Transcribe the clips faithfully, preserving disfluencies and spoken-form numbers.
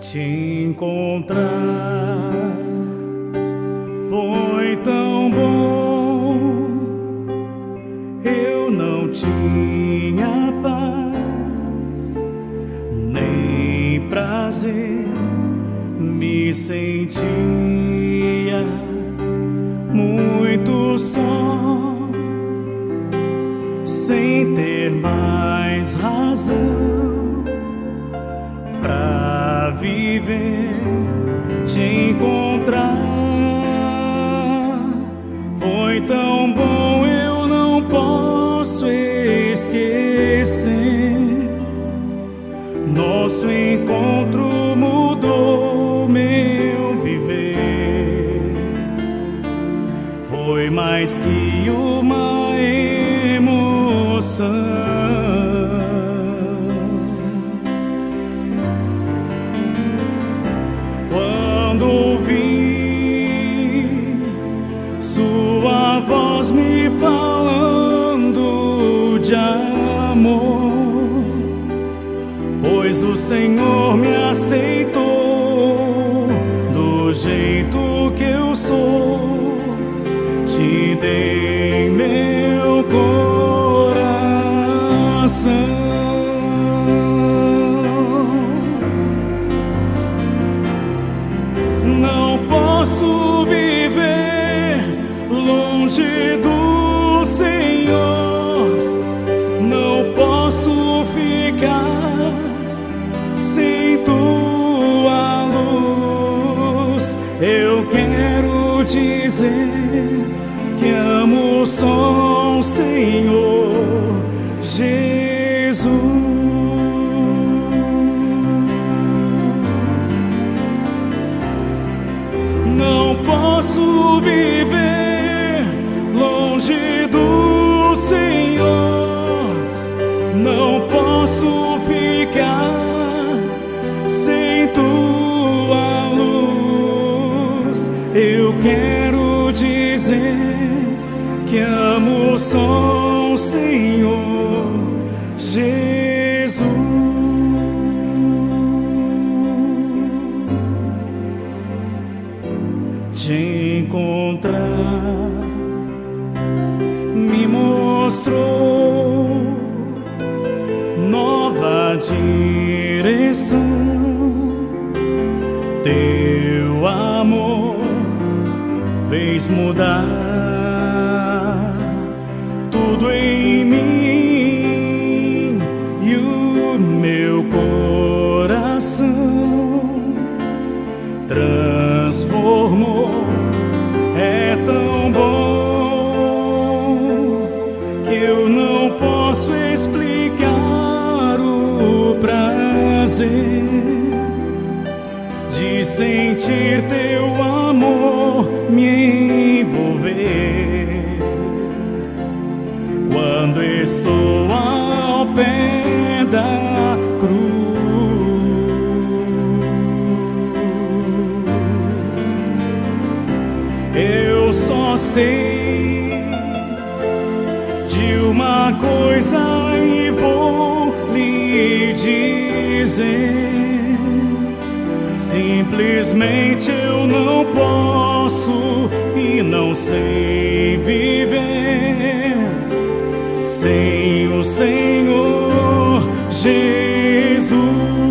te encontrar. Foi tão bom, eu não tinha paz, nem prazer, me sentia muito só, sem ter mais razão pra viver, te encontrar. Foi tão bom, eu não posso esquecer. Nosso encontro mudou meu viver. Foi mais que uma emoção. Quando ouvi sua voz me falando de amor, pois o Senhor me aceitou do jeito que eu sou. Te dei meu coração. Não posso viver longe do Senhor, não posso ficar sem tua luz. Eu quero dizer que amo só o Senhor Jesus. Não posso viver longe do Senhor, não posso ficar sem tua luz. Eu quero dizer que amo só o Senhor Jesus. Te encontrar me mostrou nova direção. Teu amor fez mudar tudo em mim, e o meu coração transformou. É tão bom que eu não posso explicar o prazer de sentir teu amor me envolver. Quando estou ao pé da cruz, eu só sei de uma coisa e vou lhe dizer: simplesmente eu não posso e não sei viver sem o Senhor Jesus.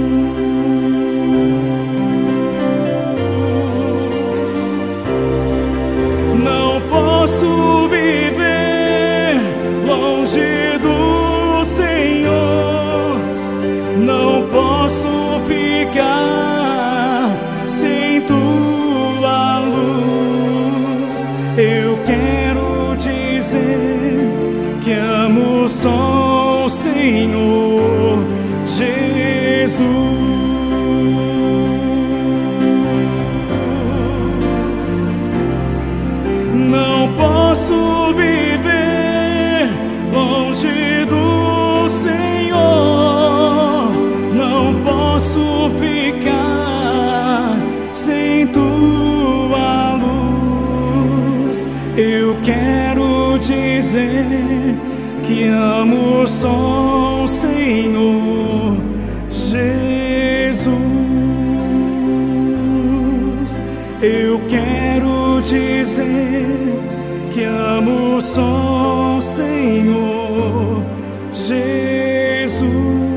Não posso viver longe do Senhor, não posso ficar sem tua luz. Eu quero dizer que amo só o Senhor Jesus. Não posso viver longe do Senhor, não posso ficar sem tua luz. Eu quero dizer que amo só o Senhor Jesus. eu quero dizer que amo só o Senhor Jesus.